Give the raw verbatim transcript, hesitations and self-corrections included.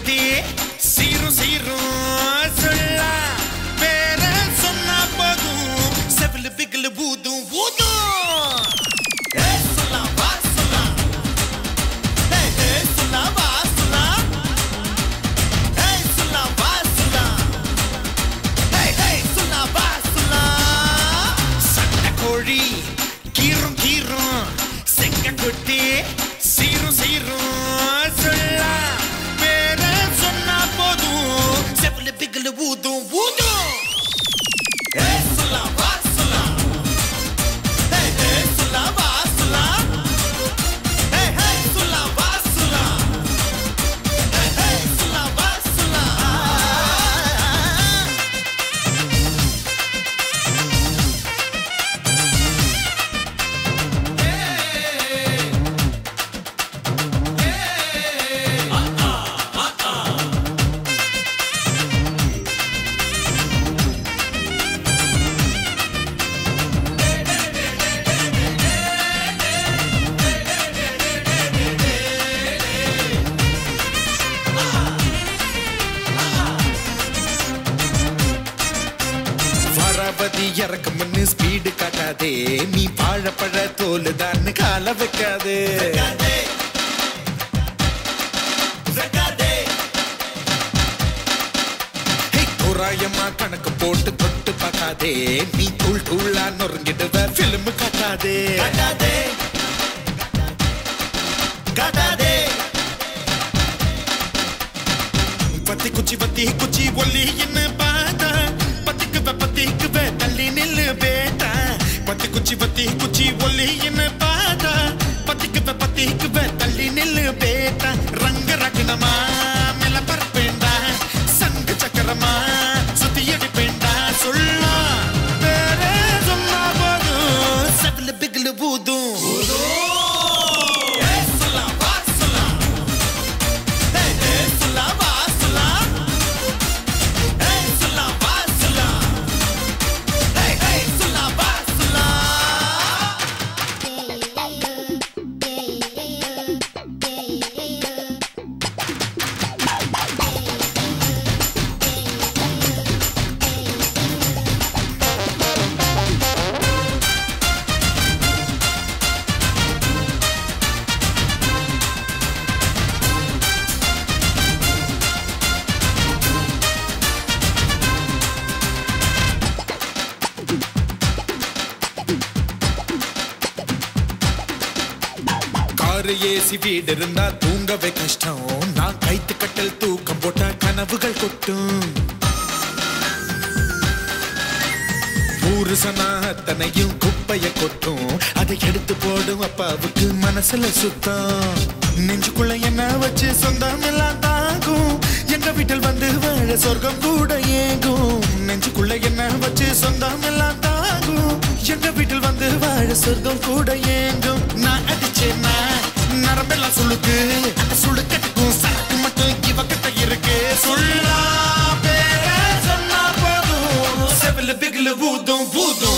கொட்டி சீரும் சீரும் சொல்ல பேர சொன்னா போதும் செவிலு பிகிலு பூதும் பூதும் கீரும் கீரும் செங்க கொட்டி சீரும் சீரும் சொல்ல பேர சொன்னா போதும் செவிலு பிகிலு பூதும் பூதும் இறக்கம்னு ஸ்பீடு காட்டாதே நீ வாழப்பழ தோலுதான் கால வைக்காதே தோராயமா கணக்கு போட்டு தொட்டு பார்க்காதே நீ தூள் தூளா நொறுங்கிடுவ பிலிம் காட்டாதே காட்டாதே பத்தி குச்சி பத்தி குச்சி ஒல்லி என்ன பார்த்தா பத்திக்குவே தள்ளி நில்லு பேட்டா பத்தி குச்சி பத்தி குச்சி ஒல்லி என்ன பாத்தா பத்திக்குவே பத்திக்குவே தள்ளி நில்லு பேட்டா ரங்க ரகணமா மேல பரப்பேண்டா சங்கு சக்கரமா சுத்தி அடிப்பேண்டா சொல்லா பேர சொன்னா போதும் செவிலு பிகிலு பூதும் ஏசி வீடு இருந்தா தூங்கவே கஷ்டம் நான் கைத்து கட்டல் தூக்கம் போட்ட கனவுகள் கொட்டும் ஊரு சனா அத்தனையும் குப்பைய கொட்டும் அதை எடுத்து போடும் அப்பாவுக்கு மனசுல சுத்தம் நெஞ்சுக்குள்ள என்ன வச்சு சொந்தம் எல்லாம் தாங்கும் எங்க வீட்டில் வந்து வாழ சொர்க்கம் கூட ஏங்கும் நெஞ்சுக்குள்ள என்ன வச்சு சொந்தம் எல்லாம் தாங்கும் எங்க வீட்டில் வந்து வாழ சொர்க்கம் கூட ஏங்கும் நான் அடிச்சேன்னா நரம்பெல்லாம் சுளுக்கு அந்த சுளுக்கட்டுக்கும் சரக்கு மட்டும் இவக்கிட்ட இருக்கு சொல்லா பேர சொன்னா போதும் செவிலு பிகிலு பூதும் பூதும்